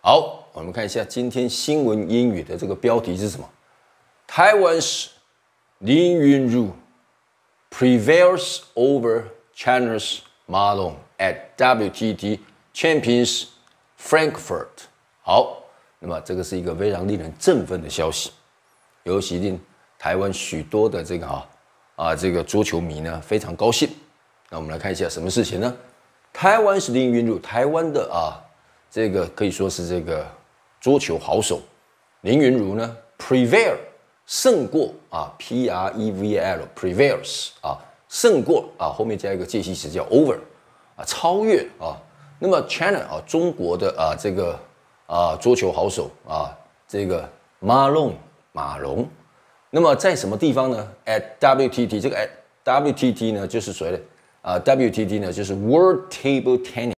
好，我们看一下今天新闻英语的这个标题是什么？台湾是林昀儒 prevails over China's Ma Long at WTT Champions Frankfurt。好，那么这个是一个非常令人振奋的消息，尤其令台湾许多的这个桌球迷呢非常高兴。那我们来看一下什么事情呢？台湾是林昀儒，台湾的这个可以说是这个桌球好手林昀儒呢 prevail 胜过prevail prevails 胜过后面加一个介系词叫 over 超越那么 China 中国的这个桌球好手这个马龙，那么在什么地方呢 ？at WTT 这个 WTT 呢就是所谓的WTT 呢就是 World Table Tennis。